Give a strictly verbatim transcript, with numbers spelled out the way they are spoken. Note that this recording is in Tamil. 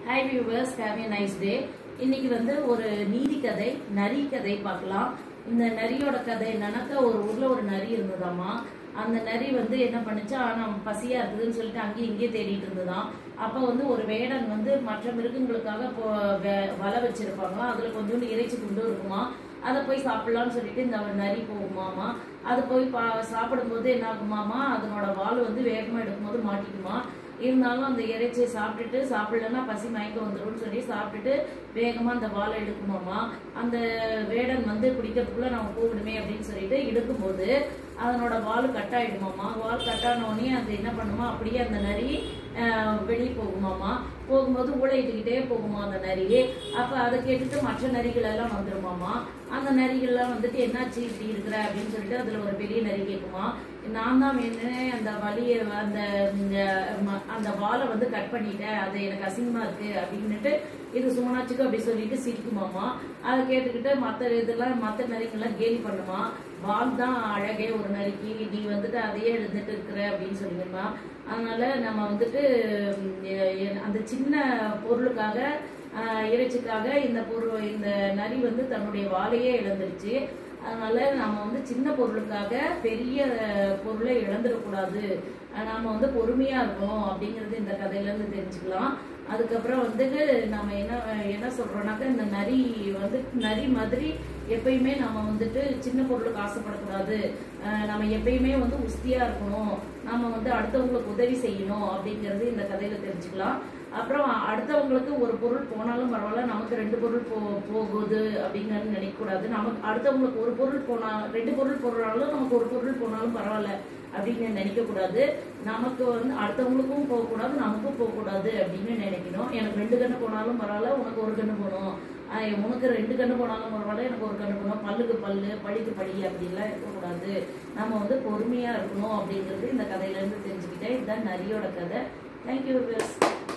Hi viewers, have a nice day. இன்னைக்கு வந்து ஒரு நீதி கதை, நரி கதை பார்க்கலாம். இந்த நரியோட கதை என்னன்னாக்கா ஒரு ஊர்ல ஒரு நரி இருந்ததாமா. அந்த நரி வந்து என்ன பண்ணுச்சா, நம்ம பசியா இருக்குதுன்னு சொல்லிட்டு அங்கேயும் இங்கேயே தேடிட்டு இருந்ததாம். அப்ப வந்து ஒரு வேடன் வந்து மற்ற மிருகங்களுக்காக வலை வச்சிருப்பாங்களாம். அதுல கொஞ்சோண்டு இறைச்சி குண்டு இருக்குமா. அதை போய் சாப்பிடலாம்னு சொல்லிட்டு இந்த நரி போகுமாமா. அது போய் பா சாப்பிடும்போது என்ன ஆகுமாமா, அதனோட வால் வந்து வேகமா எடுக்கும்போது மாட்டிக்குமா. இருந்தாலும் அந்த இறைச்சியை சாப்பிட்டுட்டு சாப்பிடலன்னா பசி மயக்கம் வந்துடும் சொல்லி சாப்பிட்டுட்டு வேகமா அந்த வாழை எடுக்குமாமா. அந்த வேடன் வந்து குடிக்கிறதுக்குள்ள நம்ம போகணுமே அப்படின்னு சொல்லிட்டு இழுக்கும்போது அதனோட வால் கட் ஆயிடுமாமா. வால் கட்டானோடனே அது என்ன பண்ணுமா, அப்படியே அந்த நரி வெளியே போகுமாமா. போகும்போது ஊழையிட்டுக்கிட்டே போகுமா அந்த நரி. அப்ப அதை கேட்டுட்டு மற்ற நரிகள் எல்லாம் வந்துருமாமா. அந்த நரிகள்லாம் வந்துட்டு என்னாச்சு இப்படி இருக்கிற அப்படின்னு சொல்லிட்டு அதுல ஒரு பெரிய நரி கேட்குமா, நான் தான் வேணும்னே அந்த வலிய அந்த அந்த வாலை வந்து கட் பண்ணிட்டேன், அது எனக்கு அசிங்கமா இருக்கு அப்படின்னுட்டு இது சுமனாச்சுக்கு அப்படி சொல்லிட்டு சிரிக்குமாமா. அதை கேட்டுக்கிட்டு மற்ற இதெல்லாம் மற்ற நரிகள்லாம் கேலி பண்ணுமா, வால் தான் அழகே ஒரு நரிக்கு, நீ வந்துட்டு அதையே எழுந்துட்டு இருக்கிற அப்படின்னு சொல்லிடுமா. அதனால நம்ம வந்துட்டு அந்த சின்ன பொருளுக்காக இறைச்சிக்காக இந்த பொருள் இந்த நரி வந்து தன்னுடைய வாழையே இழந்துருச்சு. அதனால நம்ம வந்து சின்ன பொருளுக்காக பெரிய பொருளை இழந்துடக்கூடாது, நாம வந்து பொறுமையா இருக்கணும் அப்படிங்கறது இந்த கதையில இருந்து தெரிஞ்சுக்கலாம். அதுக்கப்புறம் வந்துட்டு நம்ம என்ன என்ன சொல்றோம்னாக்கா, இந்த நரி வந்து நரி மாதிரி எப்பயுமே நம்ம வந்துட்டு சின்ன பொருளுக்கு ஆசைப்படக்கூடாது, நம்ம எப்பயுமே வந்து உஸ்தியா இருக்கணும், நம்ம வந்து அடுத்தவங்களுக்கு உதவி செய்யணும் அப்படிங்கிறது இந்த கதையில தெரிஞ்சுக்கலாம். அப்புறம் அடுத்தவங்களுக்கு ஒரு பொருள் போனாலும் பரவாயில்ல, நமக்கு ரெண்டு பொருள் போ போகுது அப்படிங்கிறது நினைக்கக்கூடாது. நமக்கு அடுத்தவங்களுக்கு ஒரு பொருள் போனா ரெண்டு பொருள் போனாலும் நமக்கு ஒரு பொருள் போனாலும் பரவாயில்ல அப்படின்னு நினைக்க கூடாது. நமக்கு வந்து அடுத்தவங்களுக்கும் போகக்கூடாது, நமக்கும் போகக்கூடாது அப்படின்னு நினைக்கணும். எனக்கு ரெண்டு கண்ணு போனாலும் பரவாயில்ல, உனக்கு ஒரு கண்ணு போகணும், உனக்கு ரெண்டு கண்ணு போனாலும் பரவாயில்ல, எனக்கு ஒரு கண்ணு போகணும், பல்லுக்கு பல்லு படிக்கு படி அப்படின்லாம் இருக்கக்கூடாது. நம்ம வந்து பொறுமையா இருக்கணும் அப்படிங்கிறது இந்த கதையில இருந்து தெரிஞ்சுக்கிட்டேன். இதுதான் நரியோட கதை. தேங்க்யூ.